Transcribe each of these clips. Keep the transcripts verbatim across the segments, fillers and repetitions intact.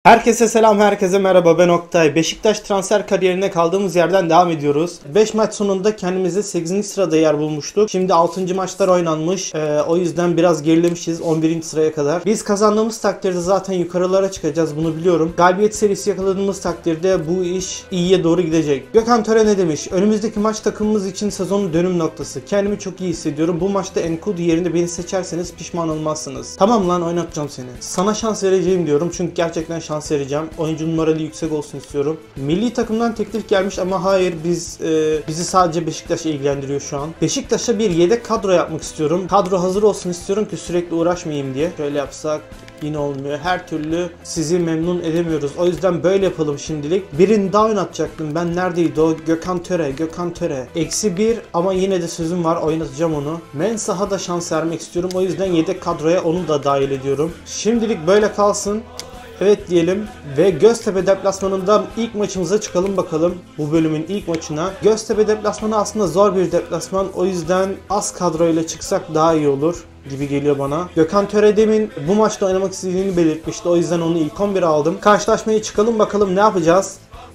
Herkese selam, herkese merhaba, ben Oktay. Beşiktaş transfer kariyerine kaldığımız yerden devam ediyoruz. beş maç sonunda kendimize sekizinci sırada yer bulmuştuk. Şimdi altıncı maçlar oynanmış. Ee, o yüzden biraz gerilemişiz on birinci sıraya kadar. Biz kazandığımız takdirde zaten yukarılara çıkacağız, bunu biliyorum. Galibiyet serisi yakaladığımız takdirde bu iş iyiye doğru gidecek. Gökhan Töre ne demiş? Önümüzdeki maç takımımız için sezonun dönüm noktası. Kendimi çok iyi hissediyorum. Bu maçta Enkudu yerine beni seçerseniz pişman olmazsınız. Tamam lan, oynatacağım seni. Sana şans vereceğim diyorum çünkü gerçekten şans şans vereceğim. Oyuncu numaralı yüksek olsun istiyorum. Milli takımdan teklif gelmiş ama hayır, biz e, bizi sadece Beşiktaş ilgilendiriyor şu an. Beşiktaş'a bir yedek kadro yapmak istiyorum. Kadro hazır olsun istiyorum ki sürekli uğraşmayayım diye. Şöyle yapsak yine olmuyor. Her türlü sizi memnun edemiyoruz. O yüzden böyle yapalım şimdilik. Birini daha oynatacaktım. Ben neredeydi o? Gökhan Töre. Gökhan Töre. Eksi bir ama yine de sözüm var. Oynatacağım onu. Mensah'a da şans vermek istiyorum. O yüzden yedek kadroya onu da dahil ediyorum. Şimdilik böyle kalsın. Evet diyelim ve Göztepe deplasmanında ilk maçımıza çıkalım bakalım, bu bölümün ilk maçına. Göztepe deplasmanı aslında zor bir deplasman, o yüzden az kadroyla çıksak daha iyi olur gibi geliyor bana. Gökhan Töre demin bu maçta oynamak istediğini belirtmişti, o yüzden onu ilk on bire aldım. Karşılaşmaya çıkalım bakalım, ne yapacağız?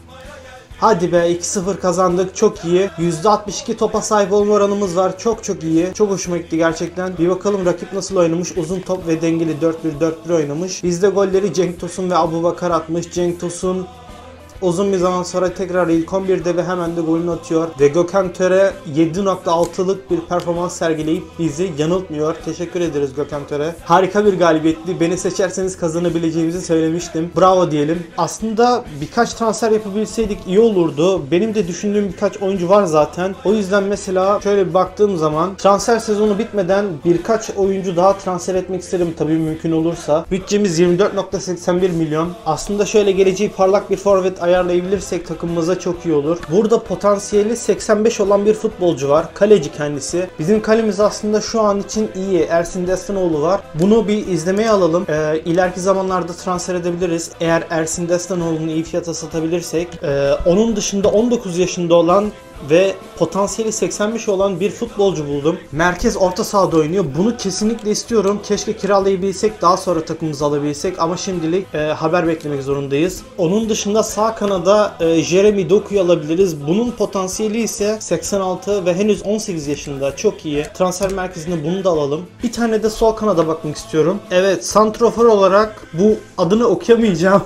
Hadi be, iki sıfır kazandık, çok iyi. yüzde altmış iki topa sahip olma oranımız var, çok çok iyi. Çok hoşuma gitti gerçekten. Bir bakalım rakip nasıl oynamış. Uzun top ve dengeli dört bir dört bir oynamış. Bizde golleri Cenk Tosun ve Abubakar atmış. Cenk Tosun uzun bir zaman sonra tekrar ilk on birde ve hemen de golünü atıyor. Ve Gökhan Töre yedi nokta altılık bir performans sergileyip bizi yanıltmıyor. Teşekkür ederiz Gökhan Töre. Harika bir galibiyetti. Beni seçerseniz kazanabileceğimizi söylemiştim. Bravo diyelim. Aslında birkaç transfer yapabilseydik iyi olurdu. Benim de düşündüğüm birkaç oyuncu var zaten. O yüzden mesela şöyle bir baktığım zaman transfer sezonu bitmeden birkaç oyuncu daha transfer etmek isterim tabii mümkün olursa. Bütçemiz yirmi dört nokta seksen bir milyon. Aslında şöyle geleceği parlak bir forvet ayarlayabilirsek takımımıza çok iyi olur. Burada potansiyeli seksen beş olan bir futbolcu var. Kaleci kendisi. Bizim kalemiz aslında şu an için iyi. Ersin Destanoğlu var. Bunu bir izlemeye alalım. Ee, ileriki zamanlarda transfer edebiliriz. Eğer Ersin Destanoğlu'nu iyi fiyata satabilirsek. Ee, onun dışında on dokuz yaşında olan ve potansiyeli seksen beş olan bir futbolcu buldum. Merkez orta sahada oynuyor. Bunu kesinlikle istiyorum. Keşke kiralayabilsek, daha sonra takımımızı alabilsek ama şimdilik e, haber beklemek zorundayız. Onun dışında sağ kanada e, Jeremy Doku'yu alabiliriz. Bunun potansiyeli ise seksen altı ve henüz on sekiz yaşında. Çok iyi. Transfer merkezinde bunu da alalım. Bir tane de sol kanada bakmak istiyorum. Evet, santrofor olarak bu adını okuyamayacağım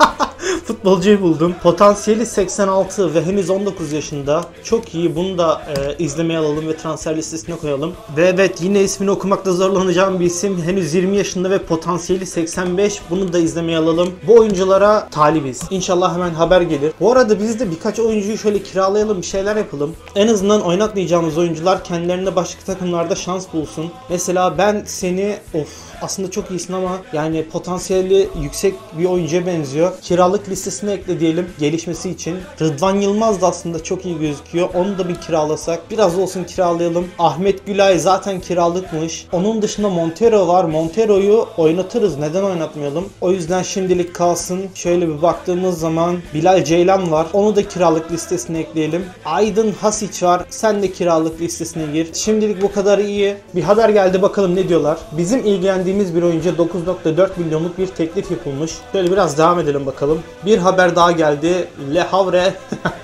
futbolcuyu buldum. Potansiyeli seksen altı ve henüz on dokuz yaşında. Çok iyi. Bunu da e, izlemeye alalım ve transfer listesine koyalım. Ve evet, yine ismini okumakta zorlanacağım bir isim. Henüz yirmi yaşında ve potansiyeli seksen beş. Bunu da izlemeye alalım. Bu oyunculara talibiz. İnşallah hemen haber gelir. Bu arada biz de birkaç oyuncuyu şöyle kiralayalım, bir şeyler yapalım. En azından oynatmayacağımız oyuncular kendilerine başka takımlarda şans bulsun. Mesela ben seni of aslında çok iyisin ama yani potansiyeli yüksek bir oyuncuya benziyor. Kiralık listesine ekle diyelim gelişmesi için. Rıdvan Yılmaz da aslında çok iyi gözüküyor. Onu da bir kiralasak. Biraz olsun kiralayalım. Ahmet Gülay zaten kiralıkmış. Onun dışında Montero var. Montero'yu oynatırız. Neden oynatmayalım? O yüzden şimdilik kalsın. Şöyle bir baktığımız zaman Bilal Ceylan var. Onu da kiralık listesine ekleyelim. Aydın Hasic var. Sen de kiralık listesine gir. Şimdilik bu kadar iyi. Bir haber geldi, bakalım ne diyorlar. Bizim ilgilendiğimiz bir oyuncuya dokuz nokta dört milyonluk bir teklif yapılmış. Şöyle biraz devam edelim bakalım. Bir haber daha geldi. Le Havre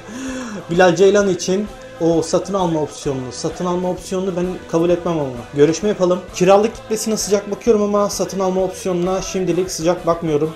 Bilal Ceylan için o satın alma opsiyonunu, satın alma opsiyonunu ben kabul etmem ama. Görüşme yapalım. Kiralık kitlesine sıcak bakıyorum ama satın alma opsiyonuna şimdilik sıcak bakmıyorum.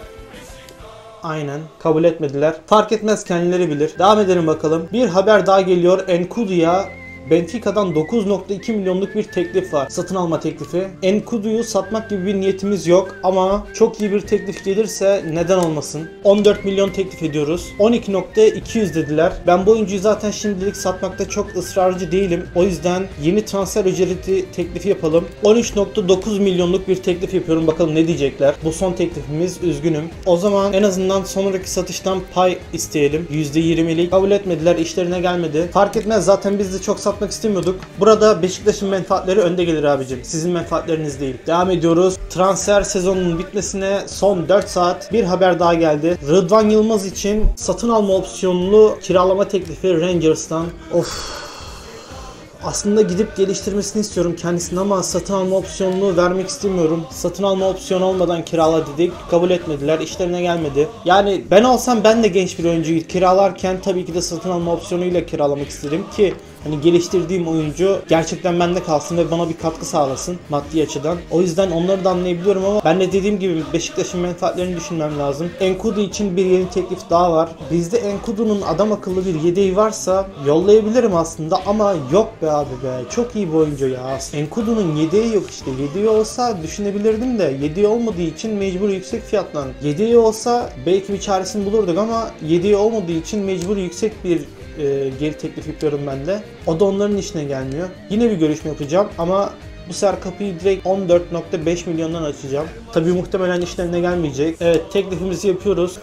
Aynen. Kabul etmediler. Fark etmez, kendileri bilir. Devam edelim bakalım. Bir haber daha geliyor. Enkudu'ya Benfica'dan dokuz nokta iki milyonluk bir teklif var. Satın alma teklifi. Enkudu'yu satmak gibi bir niyetimiz yok ama çok iyi bir teklif gelirse neden olmasın. on dört milyon teklif ediyoruz. on iki nokta iki yüz dediler. Ben bu oyuncuyu zaten şimdilik satmakta çok ısrarcı değilim. O yüzden yeni transfer ücreti teklifi yapalım. on üç nokta dokuz milyonluk bir teklif yapıyorum. Bakalım ne diyecekler. Bu son teklifimiz, üzgünüm. O zaman en azından sonraki satıştan pay isteyelim. yüzde yirmilik. Kabul etmediler. İşlerine gelmedi. Fark etmez, zaten biz de çok satmak istemiyorduk. Burada Beşiktaş'ın menfaatleri önde gelir abicim. Sizin menfaatleriniz değil. Devam ediyoruz. Transfer sezonunun bitmesine son dört saat. Bir haber daha geldi. Rıdvan Yılmaz için satın alma opsiyonlu kiralama teklifi Rangers'tan. Of. Aslında gidip geliştirmesini istiyorum kendisine ama satın alma opsiyonunu vermek istemiyorum. Satın alma opsiyonu olmadan kirala dedik. Kabul etmediler. İşlerine gelmedi. Yani ben olsam ben de genç bir oyuncuyu kiralarken tabii ki de satın alma opsiyonuyla kiralamak isterim ki hani geliştirdiğim oyuncu gerçekten bende kalsın ve bana bir katkı sağlasın maddi açıdan. O yüzden onları da anlayabiliyorum ama ben de dediğim gibi Beşiktaş'ın menfaatlerini düşünmem lazım. Enkudu için bir yeni teklif daha var. Bizde Enkudu'nun adam akıllı bir yedeği varsa yollayabilirim aslında ama yok be abi be. Çok iyi bir oyuncu ya. Enkudu'nun yedeği yok işte. Yedeği olsa düşünebilirdim de yedeği olmadığı için mecbur yüksek fiyatlan. Yedeği olsa belki bir çaresini bulurduk ama yedeği olmadığı için mecbur yüksek bir e, geri teklif yapıyorum ben de. O da onların işine gelmiyor. Yine bir görüşme yapacağım ama bu sefer kapıyı direkt on dört nokta beş milyondan açacağım. Tabii muhtemelen işlerine gelmeyecek. Evet, teklifimizi yapıyoruz.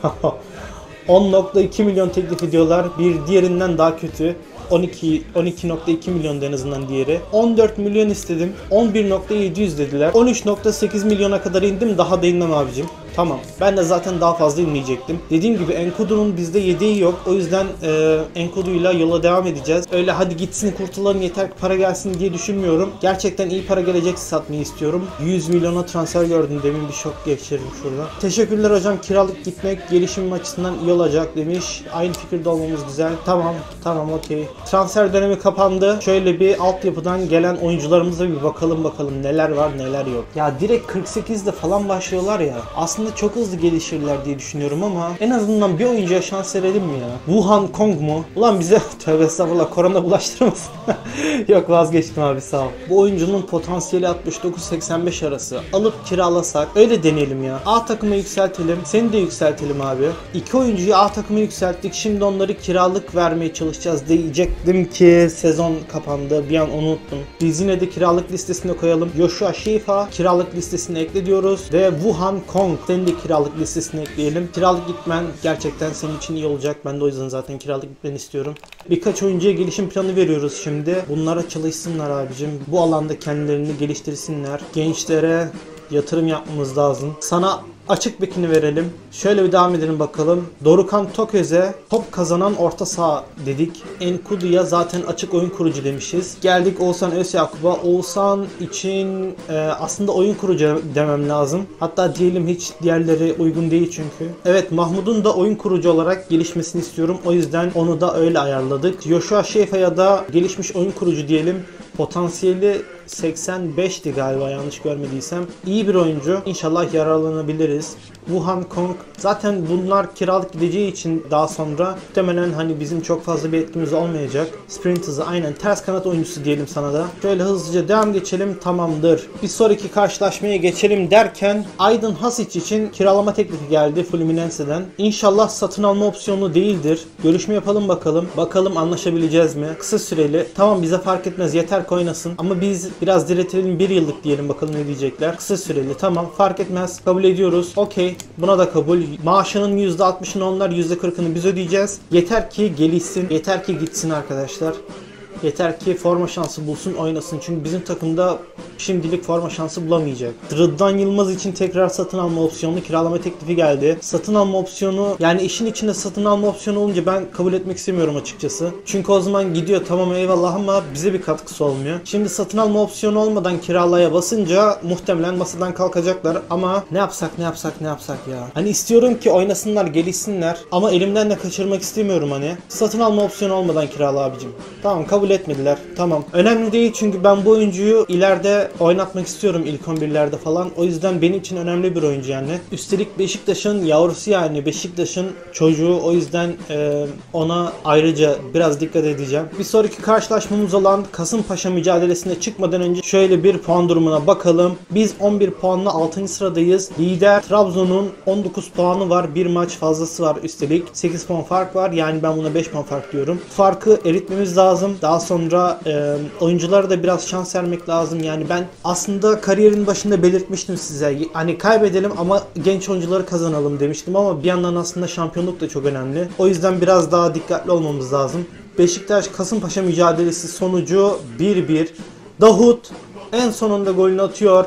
on nokta iki milyon teklif ediyorlar. Bir diğerinden daha kötü. on iki on iki nokta iki milyon en azından diğeri. on dört milyon istedim. on bir nokta yedi yüz dediler. on üç nokta sekiz milyona kadar indim. Daha da inmem abicim. Tamam. Ben de zaten daha fazla inmeyecektim. Dediğim gibi Enkudu'nun bizde yedeği yok. O yüzden e, Enkudu'yla yola devam edeceğiz. Öyle hadi gitsin kurtulalım yeter ki para gelsin diye düşünmüyorsun. Gerçekten iyi para gelecekse satmayı istiyorum. yüz milyona transfer gördüm. Demin bir şok geçirdim şurada. Teşekkürler hocam. Kiralık gitmek gelişim açısından iyi olacak demiş. Aynı fikirde olmamız güzel. Tamam. Tamam okey. Transfer dönemi kapandı. Şöyle bir altyapıdan gelen oyuncularımıza bir bakalım bakalım neler var neler yok. Ya direkt kırk sekizde falan başlıyorlar ya. Aslında çok hızlı gelişirler diye düşünüyorum ama en azından bir oyuncuya şans verelim mi ya? Wuhan Kong mu? Ulan bize tövbe estağfurullah korona bulaştırmasın. Yok vazgeçtim abi sağ ol. Bu oyuncunun potansiyeli altmış dokuz seksen beş arası. Alıp kiralasak öyle deneyelim ya. A takımı yükseltelim. Seni de yükseltelim abi. İki oyuncuyu A takımı yükselttik. Şimdi onları kiralık vermeye çalışacağız diyecektim ki sezon kapandı. Bir an onu unuttum. Biz yine de kiralık listesine koyalım. Joshua Shifa kiralık listesine ekle diyoruz. Ve Wuhan Kong seni de kiralık listesine ekleyelim. Kiralık gitmen gerçekten senin için iyi olacak. Ben de o yüzden zaten kiralık gitmeni istiyorum. Birkaç oyuncuya gelişim planı veriyoruz şimdi. Bunlara çalışsınlar abicim. Bu alanda kendilerini geliştirsinler. Gençlere yatırım yapmamız lazım. Sana açık bekini verelim. Şöyle bir devam edelim bakalım. Dorukhan Toköz'e top kazanan orta saha dedik. Enkudu'ya zaten açık oyun kurucu demişiz. Geldik Oğuzhan Özyakup'a. Oğuzhan için e, aslında oyun kurucu demem lazım. Hatta diyelim hiç diğerleri uygun değil çünkü. Evet, Mahmut'un da oyun kurucu olarak gelişmesini istiyorum. O yüzden onu da öyle ayarladık. Joshua Şefa'ya da gelişmiş oyun kurucu diyelim. Potansiyeli seksen beşti galiba yanlış görmediysem. İyi bir oyuncu. İnşallah yararlanabiliriz. Wuhan Kong zaten bunlar kiralık gideceği için daha sonra muhtemelen hani bizim çok fazla bir etkimiz olmayacak. Sprint hızı aynen ters kanat oyuncusu diyelim sana da. Şöyle hızlıca devam geçelim, tamamdır. Bir sonraki karşılaşmaya geçelim derken Aydın Hasic için kiralama teklifi geldi Fluminense'den. İnşallah satın alma opsiyonu değildir. Görüşme yapalım bakalım. Bakalım anlaşabileceğiz mi? Kısa süreli. Tamam bize fark etmez yeter ki oynasın. Ama biz biraz diretelim, bir yıllık diyelim bakalım ne diyecekler. Kısa süreli tamam fark etmez. Kabul ediyoruz. Okey. Buna da kabul. Maaşının yüzde altmışını onlar, yüzde kırkını biz ödeyeceğiz. Yeter ki gelişsin. Yeter ki gitsin arkadaşlar. Yeter ki forma şansı bulsun, oynasın. Çünkü bizim takımda şimdilik forma şansı bulamayacak. Rıdvan Yılmaz için tekrar satın alma opsiyonu, kiralama teklifi geldi. Satın alma opsiyonu, yani işin içinde satın alma opsiyonu olunca ben kabul etmek istemiyorum açıkçası. Çünkü o zaman gidiyor tamam eyvallah ama bize bir katkısı olmuyor. Şimdi satın alma opsiyonu olmadan kiralaya basınca muhtemelen masadan kalkacaklar ama ne yapsak ne yapsak ne yapsak ya. Hani istiyorum ki oynasınlar, gelişsinler ama elimden de kaçırmak istemiyorum hani. Satın alma opsiyonu olmadan kirala abicim. Tamam kabul etmediler. Tamam. Önemli değil çünkü ben bu oyuncuyu ileride oynatmak istiyorum ilk on birlerde falan. O yüzden benim için önemli bir oyuncu yani. Üstelik Beşiktaş'ın yavrusu yani. Beşiktaş'ın çocuğu. O yüzden e, ona ayrıca biraz dikkat edeceğim. Bir sonraki karşılaşmamız olan Kasımpaşa mücadelesine çıkmadan önce şöyle bir puan durumuna bakalım. Biz on bir puanla altıncı sıradayız. Lider Trabzon'un on dokuz puanı var. Bir maç fazlası var üstelik. sekiz puan fark var. Yani ben buna beş puan fark diyorum. Farkı eritmemiz lazım. Daha sonra e, oyunculara da biraz şans vermek lazım. Yani ben aslında kariyerin başında belirtmiştim size. Hani kaybedelim ama genç oyuncuları kazanalım demiştim ama bir yandan aslında şampiyonluk da çok önemli. O yüzden biraz daha dikkatli olmamız lazım. Beşiktaş Kasımpaşa mücadelesi sonucu bir bir. Davut en sonunda golünü atıyor.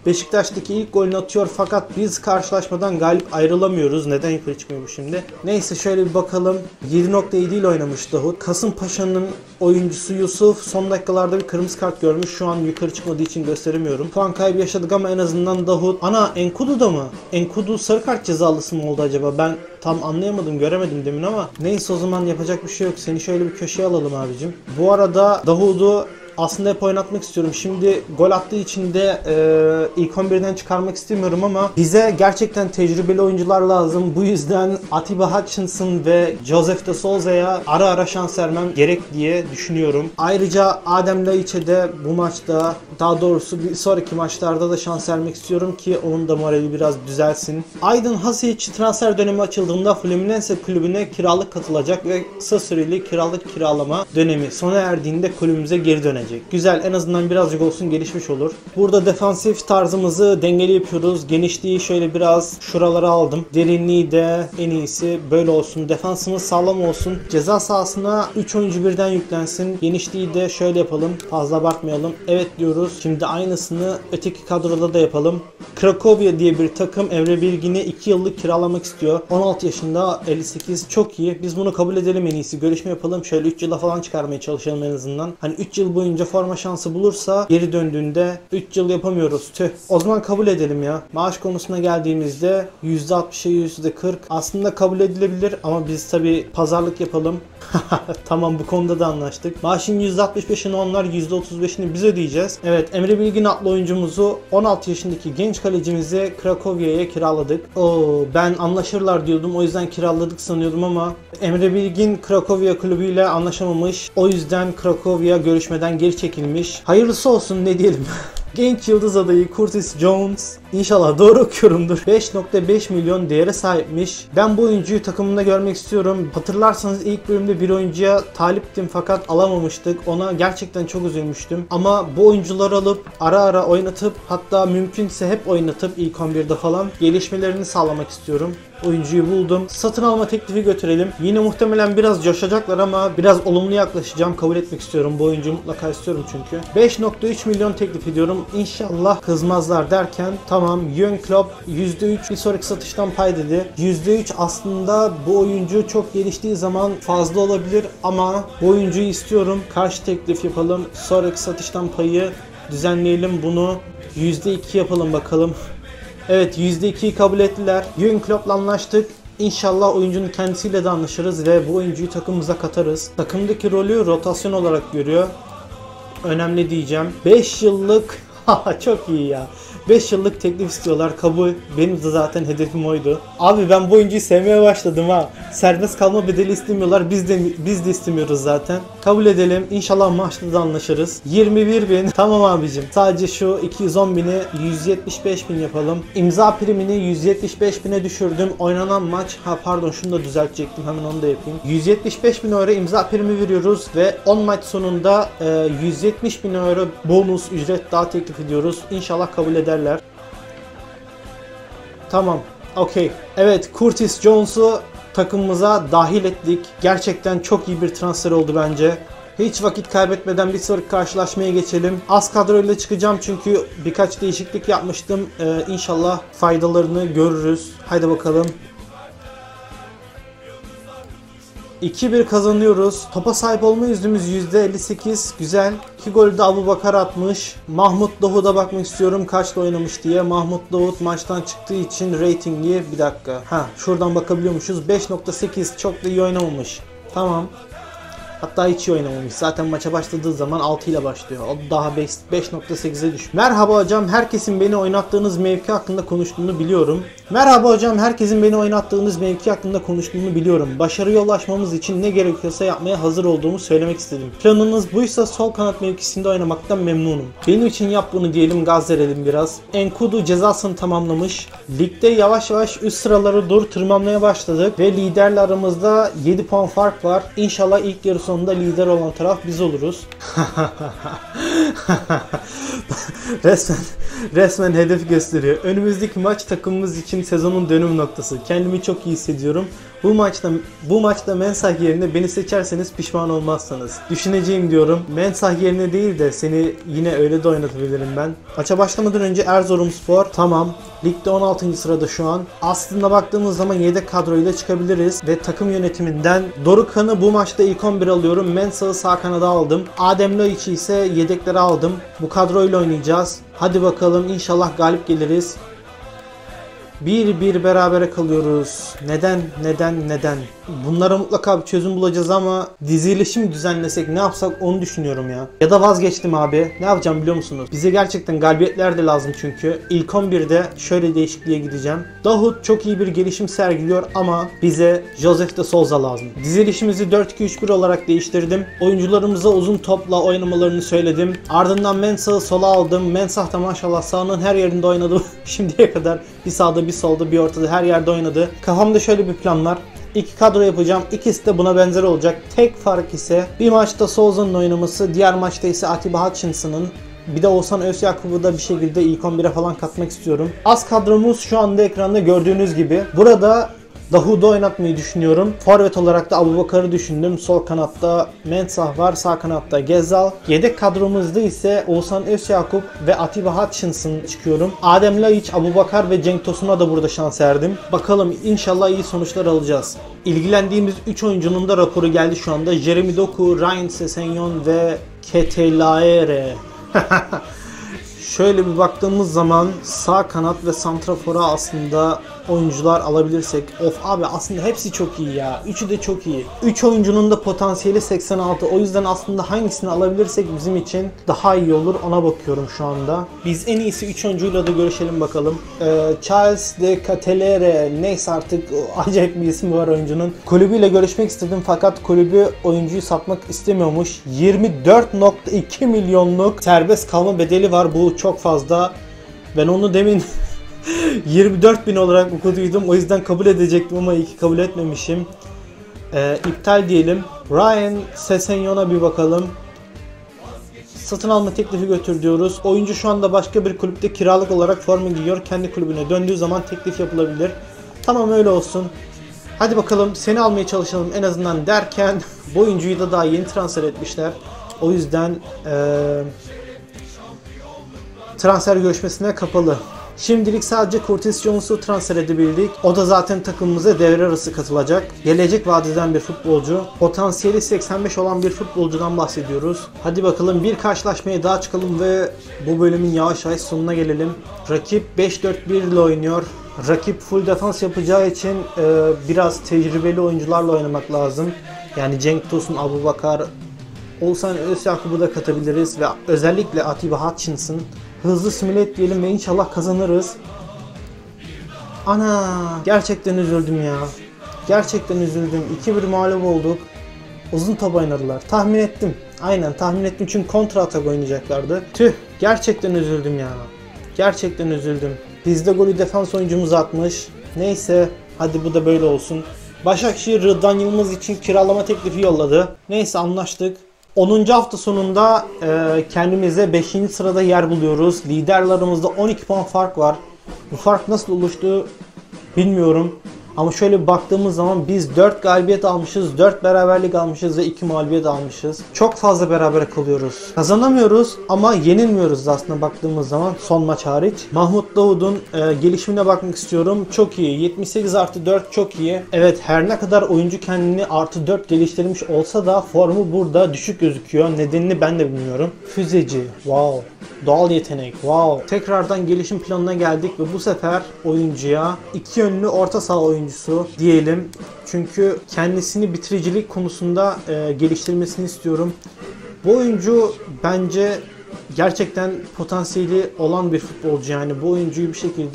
Beşiktaş'taki ilk golünü atıyor fakat biz karşılaşmadan galip ayrılamıyoruz. Neden yukarı çıkmıyor bu şimdi? Neyse şöyle bir bakalım. yedi nokta yedi ile oynamış Davut. Kasımpaşa'nın oyuncusu Yusuf son dakikalarda bir kırmızı kart görmüş. Şu an yukarı çıkmadığı için gösteremiyorum. Puan kaybı yaşadık ama en azından Davut. Ana Enkudu da mı? Enkudu sarı kart cezalısı mı oldu acaba? Ben tam anlayamadım, göremedim demin ama neyse o zaman yapacak bir şey yok. Seni şöyle bir köşeye alalım abicim. Bu arada Davut'u aslında hep oynatmak istiyorum. Şimdi gol attığı için de e, ilk on birden çıkarmak istemiyorum ama bize gerçekten tecrübeli oyuncular lazım. Bu yüzden Atiba Hutchinson ve Joseph de Souza'ya ara ara şans vermem gerek diye düşünüyorum. Ayrıca Adem Laiç'e de bu maçta, daha doğrusu bir sonraki maçlarda da şans vermek istiyorum ki onun da morali biraz düzelsin. Aydın Hasic transfer dönemi açıldığında Fluminense kulübüne kiralık katılacak ve kısa süreli kiralık kiralama dönemi sona erdiğinde kulübümüze geri dönecek. Güzel, en azından birazcık olsun gelişmiş olur. Burada defansif tarzımızı dengeli yapıyoruz. Genişliği şöyle biraz şuralara aldım. Derinliği de en iyisi böyle olsun. Defansımız sağlam olsun. Ceza sahasına üç oyuncu birden yüklensin. Genişliği de şöyle yapalım. Fazla abartmayalım. Evet diyoruz. Şimdi aynısını öteki kadroda da yapalım. Cracovia diye bir takım Emre Bilgin'i iki yıllık kiralamak istiyor. on altı yaşında, elli sekiz, çok iyi. Biz bunu kabul edelim en iyisi. Görüşme yapalım. Şöyle üç yıla falan çıkarmaya çalışalım en azından. Hani üç yıl boyunca forma şansı bulursa geri döndüğünde üç yıl yapamıyoruz. Tüh. O zaman kabul edelim ya. Maaş konusuna geldiğimizde yüzde altmışa yüzde kırk aslında kabul edilebilir ama biz tabi pazarlık yapalım. Tamam, bu konuda da anlaştık. Maaşın yüzde altmış beşini onlar, yüzde otuz beşini biz ödeyeceğiz. Evet, Emre Bilgin adlı oyuncumuzu on altı yaşındaki genç kalecimizi Cracovia'ya kiraladık. Oo, ben anlaşırlar diyordum, o yüzden kiraladık sanıyordum ama Emre Bilgin Cracovia kulübüyle anlaşamamış. O yüzden Cracovia görüşmeden geri çekilmiş. Hayırlısı olsun, ne diyelim. Genç yıldız adayı Curtis Jones, İnşallah doğru okuyorumdur, beş nokta beş milyon değere sahipmiş. Ben bu oyuncuyu takımımda görmek istiyorum. Hatırlarsanız ilk bölümde bir oyuncuya taliptim fakat alamamıştık. Ona gerçekten çok üzülmüştüm. Ama bu oyuncuları alıp ara ara oynatıp, hatta mümkünse hep oynatıp ilk on birde falan gelişmelerini sağlamak istiyorum. Oyuncuyu buldum. Satın alma teklifi götürelim. Yine muhtemelen biraz coşacaklar ama biraz olumlu yaklaşacağım. Kabul etmek istiyorum. Bu oyuncuyu mutlaka istiyorum çünkü. beş nokta üç milyon teklif ediyorum. İnşallah kızmazlar derken tamam, Jürgen Klopp yüzde üç bir sonraki satıştan pay dedi. yüzde üç aslında bu oyuncu çok geliştiği zaman fazla olabilir ama bu oyuncuyu istiyorum. Karşı teklif yapalım. Sonraki satıştan payı düzenleyelim, bunu yüzde iki yapalım bakalım. Evet, yüzde ikiyi kabul ettiler. Jürgen Klopp'la anlaştık. İnşallah oyuncunun kendisiyle de anlaşırız ve bu oyuncuyu takımımıza katarız. Takımdaki rolü rotasyon olarak görüyor. Önemli diyeceğim. beş yıllık çok iyi ya. beş yıllık teklif istiyorlar, kabul. Benim de zaten hedefim oydu. Abi ben bu oyuncuyu sevmeye başladım ha. Serbest kalma bedeli istemiyorlar. Biz de biz de istemiyoruz zaten. Kabul edelim. İnşallah maçta da anlaşırız. yirmi bir bin. Tamam abicim. Sadece şu iki yüz on bini yüz yetmiş beş bin yapalım. İmza primini yüz yetmiş beş bine düşürdüm. Oynanan maç. Ha pardon, şunu da düzeltecektim. Hemen onu da yapayım. yüz yetmiş beş bin euro imza primi veriyoruz ve on maç sonunda e, yüz yetmiş bin euro bonus ücret daha teklif ediyoruz. İnşallah kabul ederler. Tamam. Okey. Evet, Curtis Jones'u takımımıza dahil ettik. Gerçekten çok iyi bir transfer oldu bence. Hiç vakit kaybetmeden bir sonraki karşılaşmaya geçelim. Az kadroyla çıkacağım çünkü birkaç değişiklik yapmıştım. Ee, İnşallah faydalarını görürüz. Haydi bakalım. iki bir kazanıyoruz. Topa sahip olma yüzdemiz yüzde elli sekiz. Güzel. iki golü de Abubakar atmış. Mahmut Davut'a bakmak istiyorum kaçla oynamış diye. Mahmut Davut maçtan çıktığı için ratingi, bir dakika. Ha, şuradan bakabiliyormuşuz. beş nokta sekiz, çok da iyi oynamamış. Tamam. Hatta hiç iyi oynamamış. Zaten maça başladığı zaman altı ile başlıyor. O daha beş nokta sekize düşmüş. Merhaba hocam, herkesin beni oynattığınız mevki hakkında konuştuğunu biliyorum. Merhaba hocam, herkesin beni oynattığınız mevki hakkında konuştuğunu biliyorum. Başarıya ulaşmamız için ne gerekiyorsa yapmaya hazır olduğumu söylemek istedim. Planınız buysa sol kanat mevkisinde oynamaktan memnunum. Benim için yap bunu diyelim, gaz verelim biraz. Enkudu cezasını tamamlamış. Ligde yavaş yavaş üst sıraları doğru tırmanmaya başladık ve liderle aramızda yedi puan fark var. İnşallah ilk yarı sonunda lider olan taraf biz oluruz. resmen resmen hedef gösteriyor. Önümüzdeki maç takımımız için sezonun dönüm noktası. Kendimi çok iyi hissediyorum. Bu maçta bu maçta Mensah yerine beni seçerseniz pişman olmazsınız. Düşüneceğim diyorum. Mensah yerine değil de seni yine öyle de oynatabilirim ben. Maça başlamadan önce Erzurumspor tamam. Ligde on altıncı sırada şu an. Aslında baktığımız zaman yedek kadroyla çıkabiliriz ve takım yönetiminden Dorukhan'ı bu maçta ilk on bir alıyorum. Mensah'ı sağ kanada aldım. Adem Laiç'i ise yedeklere aldım. Bu kadroyla oynayacağız. Hadi bakalım, inşallah galip geliriz. bir bir berabere kalıyoruz. Neden? Neden? Neden? Bunlara mutlaka bir çözüm bulacağız ama dizilişi mi düzenlesek, ne yapsak onu düşünüyorum ya. Ya da vazgeçtim abi. Ne yapacağım biliyor musunuz? Bize gerçekten galibiyetler de lazım çünkü. İlk on birde şöyle değişikliğe gideceğim. Davut çok iyi bir gelişim sergiliyor ama bize Josef de Souza lazım. Dizilişimizi dört iki üç bir olarak değiştirdim. Oyuncularımıza uzun topla oynamalarını söyledim. Ardından Mensah'ı sola aldım. Mensah da maşallah sahanın her yerinde oynadı. Şimdiye kadar bir sağda bir solda bir ortada her yerde oynadı. Kafamda şöyle bir plan var. İki kadro yapacağım. İkisi de buna benzer olacak. Tek fark ise bir maçta Souza'nın oynaması, diğer maçta ise Atiba Hutchinson'ın. Bir de Oğuzhan Özyakup'u da bir şekilde ilk on bire falan katmak istiyorum. Az kadromuz şu anda ekranda gördüğünüz gibi. Burada Davud'u oynatmayı düşünüyorum. Forvet olarak da Abubakar'ı düşündüm. Sol kanatta Mensah var. Sağ kanatta Gezal. Yedek kadromuzda ise Oğuzhan Özyakup ve Atiba Hutchinson çıkıyorum. Adem Laiç, Abubakar ve Cenk Tosun'a da burada şans verdim. Bakalım, inşallah iyi sonuçlar alacağız. İlgilendiğimiz üç oyuncunun da raporu geldi şu anda. Jeremy Doku, Ryan Sessegnon ve Ketelaere. Şöyle bir baktığımız zaman sağ kanat ve santrafora aslında oyuncular alabilirsek. Of abi, aslında hepsi çok iyi ya. Üçü de çok iyi. üç oyuncunun da potansiyeli seksen altı. O yüzden aslında hangisini alabilirsek bizim için daha iyi olur, ona bakıyorum şu anda. Biz en iyisi üç oyuncuyla da görüşelim bakalım. Ee, Charles de Catelere, neyse artık, acayip bir ismi var oyuncunun. Kulübüyle görüşmek istedim fakat kulübü oyuncuyu satmak istemiyormuş. yirmi dört nokta iki milyonluk serbest kalma bedeli var. Bu çok fazla. Ben onu demin yirmi dört bin olarak okuduydum. O yüzden kabul edecektim ama iyi ki kabul etmemişim. Ee, iptal diyelim. Ryan Sessegnon'a bir bakalım. Satın alma teklifi götür diyoruz. Oyuncu şu anda başka bir kulüpte kiralık olarak forma giyiyor. Kendi kulübüne döndüğü zaman teklif yapılabilir. Tamam, öyle olsun. Hadi bakalım, seni almaya çalışalım en azından derken bu oyuncuyu da daha yeni transfer etmişler. O yüzden ee, transfer görüşmesine kapalı. Şimdilik sadece Curtis Jones'u transfer edebildik. O da zaten takımımıza devre arası katılacak. Gelecek vadeden bir futbolcu. Potansiyeli seksen beş olan bir futbolcudan bahsediyoruz. Hadi bakalım, bir karşılaşmaya daha çıkalım ve bu bölümün yavaş yavaş sonuna gelelim. Rakip beş dört bir ile oynuyor. Rakip full defans yapacağı için e, biraz tecrübeli oyuncularla oynamak lazım. Yani Cenk Tosun, Abubakar, Oğuzhan Özyakup'u da katabiliriz ve özellikle Atiba Hutchinson. Hızlı simüle et diyelim ve inşallah kazanırız. Ana, gerçekten üzüldüm ya. Gerçekten üzüldüm. iki bir mağlup olduk. Uzun top oynadılar. Tahmin ettim. Aynen tahmin ettim çünkü kontra atak oynayacaklardı. Tüh, gerçekten üzüldüm ya. Gerçekten üzüldüm. Bizde golü defans oyuncumuz atmış. Neyse, hadi bu da böyle olsun. Başakşehir Rıdvan Yılmaz için kiralama teklifi yolladı. Neyse, anlaştık. onuncu hafta sonunda e, kendimize beşinci sırada yer buluyoruz. Liderlerimizde on iki puan fark var. Bu fark nasıl oluştu bilmiyorum. Ama şöyle bir baktığımız zaman biz dört galibiyet almışız, dört beraberlik almışız ve iki mağlubiyet almışız. Çok fazla berabere kalıyoruz. Kazanamıyoruz ama yenilmiyoruz da aslında baktığımız zaman, son maç hariç. Mahmut Davud'un e, gelişimine bakmak istiyorum. Çok iyi. yetmiş sekiz artı dört çok iyi. Evet, her ne kadar oyuncu kendini artı dört geliştirmiş olsa da formu burada düşük gözüküyor. Nedenini ben de bilmiyorum. Füzeci. Wow. Doğal yetenek. Wow. Tekrardan gelişim planına geldik ve bu sefer oyuncuya iki yönlü orta saha oyuncusu diyelim. Çünkü kendisini bitiricilik konusunda e, geliştirmesini istiyorum. Bu oyuncu bence gerçekten potansiyeli olan bir futbolcu. Yani bu oyuncuyu bir şekilde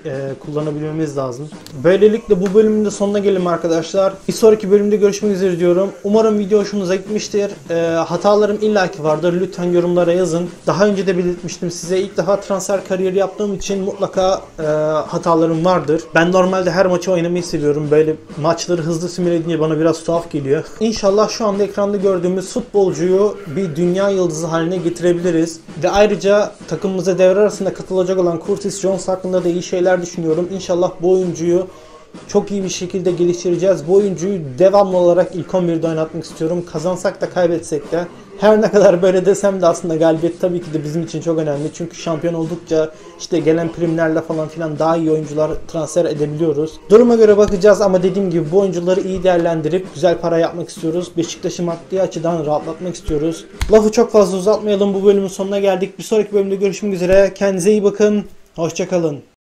e, kullanabilmemiz lazım. Böylelikle bu bölümün de sonuna gelelim arkadaşlar. Bir sonraki bölümde görüşmek üzere diyorum. Umarım video hoşunuza gitmiştir. E, hatalarım illaki vardır. Lütfen yorumlara yazın. Daha önce de belirtmiştim size. İlk defa transfer kariyeri yaptığım için mutlaka e, hatalarım vardır. Ben normalde her maçı oynamayı seviyorum. Böyle maçları hızlı simüle edince bana biraz tuhaf geliyor. İnşallah şu anda ekranda gördüğümüz futbolcuyu bir dünya yıldızı haline getirebiliriz. Ve ayrıca takımımıza devre arasında katılacak olan Curtis Jones hakkında da iyi şeyler düşünüyorum. İnşallah bu oyuncuyu çok iyi bir şekilde geliştireceğiz. Bu oyuncuyu devamlı olarak ilk on birde oynatmak istiyorum. Kazansak da kaybetsek de. Her ne kadar böyle desem de aslında galibiyet tabii ki de bizim için çok önemli. Çünkü şampiyon oldukça işte gelen primlerle falan filan daha iyi oyuncular transfer edebiliyoruz. Duruma göre bakacağız ama dediğim gibi bu oyuncuları iyi değerlendirip güzel para yapmak istiyoruz. Beşiktaş'ı maddi açıdan rahatlatmak istiyoruz. Lafı çok fazla uzatmayalım. Bu bölümün sonuna geldik. Bir sonraki bölümde görüşmek üzere. Kendinize iyi bakın. Hoşça kalın.